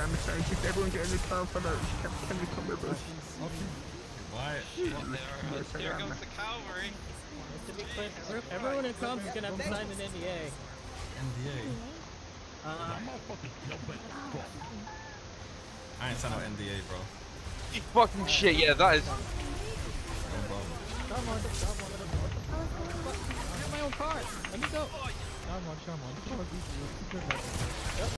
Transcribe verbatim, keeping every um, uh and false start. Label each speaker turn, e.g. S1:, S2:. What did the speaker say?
S1: I'm sorry, just everyone get in the car for that. Can you come with us?
S2: Why?
S3: There, here comes the cavalry.
S4: To be clear, everyone who comes is gonna have to sign an N D A.
S2: N D A?
S4: Uh,
S2: I ain't signed no N D A, bro.
S3: You fucking shit, yeah, that is.
S2: No problem.
S4: come on, come on, I got my own car. Let me go. Come on, come on.